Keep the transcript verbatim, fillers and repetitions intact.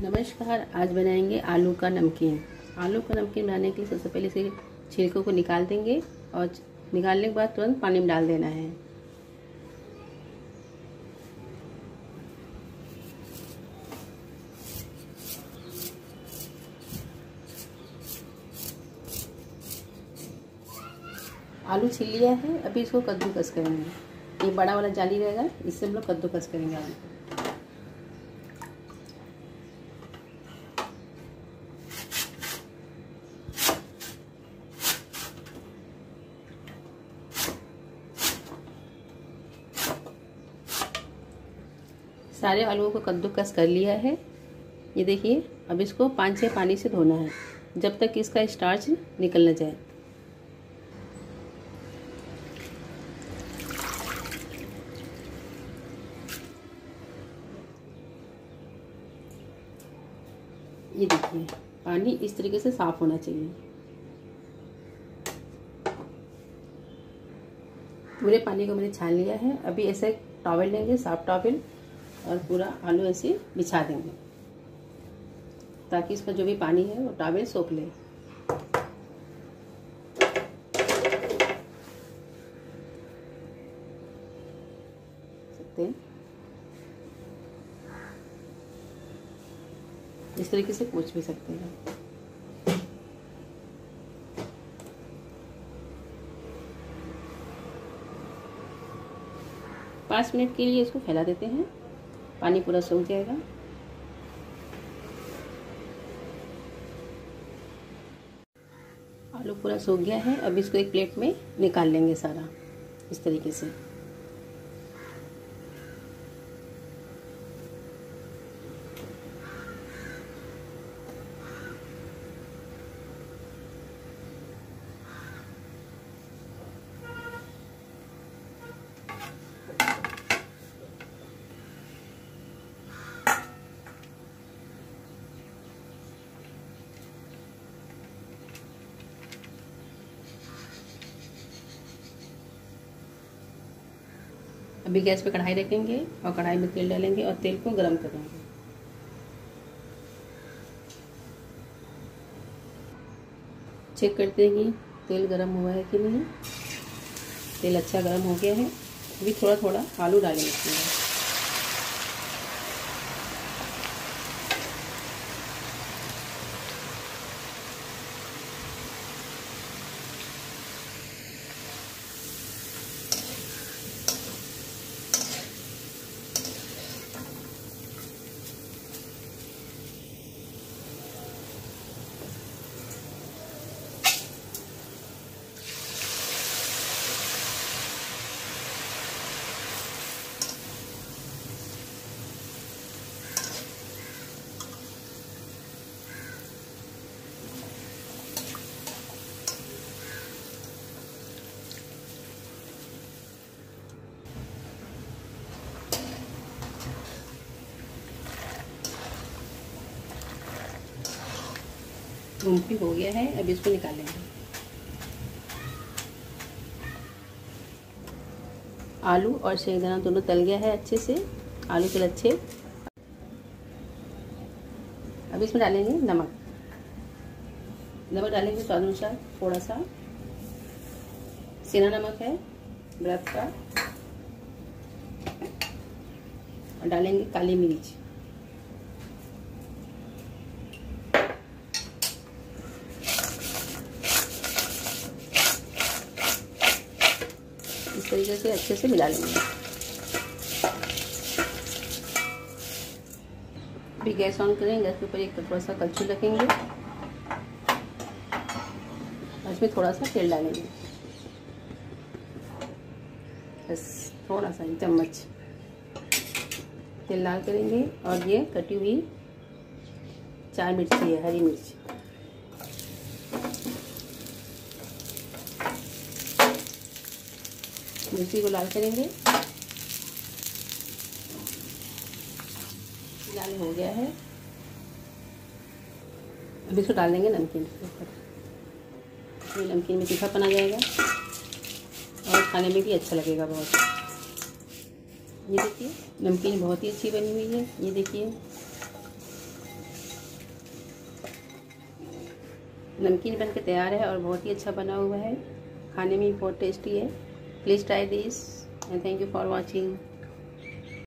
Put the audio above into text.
नमस्कार। आज बनाएंगे आलू का नमकीन। आलू का नमकीन बनाने के लिए सबसे पहले इसे छिलकों को निकाल देंगे और निकालने के बाद तुरंत पानी में डाल देना है। आलू छील लिया है, अभी इसको कद्दूकस करेंगे। ये बड़ा वाला जाली रहेगा, इससे हम लोग कद्दूकस करेंगे आलू को। सारे आलूओं को कद्दूकस कर लिया है। ये देखिए, अब इसको पाँच छः पानी से धोना है जब तक इसका स्टार्च निकल न जाए। ये देखिए, पानी इस तरीके से साफ होना चाहिए। पूरे पानी को मैंने छान लिया है। अभी ऐसे टॉवल लेंगे, साफ टॉवल, और पूरा आलू ऐसे बिछा देंगे ताकि इसका जो भी पानी है वो टॉवल सोख ले। सकते हैं इस तरीके से पोंछ भी सकते हैं। पाँच मिनट के लिए इसको फैला देते हैं, पानी पूरा सूख जाएगा। आलू पूरा सूख गया है। अब इसको एक प्लेट में निकाल लेंगे सारा इस तरीके से। अभी गैस पे कढ़ाई रखेंगे और कढ़ाई में तेल डालेंगे और तेल को गरम करेंगे। चेक करते हैं कि तेल गरम हुआ है कि नहीं। तेल अच्छा गरम हो गया है। अभी थोड़ा थोड़ा आलू डालेंगे इसमें। मूंगफली हो गया है, अब इसको निकालेंगे। आलू और सेवदाना दोनों तल गया है अच्छे से, आलू के लच्छे। अब इसमें डालेंगे नमक। नमक डालेंगे स्वाद अनुसार, थोड़ा सा। सेंधा नमक है व्रत का। और डालेंगे काली मिर्च। इस तरीके से अच्छे से मिला लेंगे। अभी गैस ऑन करेंगे। गैस के ऊपर एक थोड़ा सा कलछुल रखेंगे और इसमें थोड़ा सा तेल डालेंगे, बस थोड़ा सा, एक चम्मच तेल लाल करेंगे। और ये कटी हुई चार मिर्ची है, हरी मिर्च। मिर्ची को लाल करेंगे। लाल हो गया है। अब इसको डाल देंगे नमकीन के ऊपर। ये नमकीन में तीखापन आ जाएगा और खाने में भी अच्छा लगेगा बहुत। ये देखिए, नमकीन बहुत ही अच्छी बनी हुई है। ये देखिए, नमकीन बन के तैयार है और बहुत ही अच्छा बना हुआ है, खाने में भी बहुत टेस्टी है। Please try this and thank you for watching.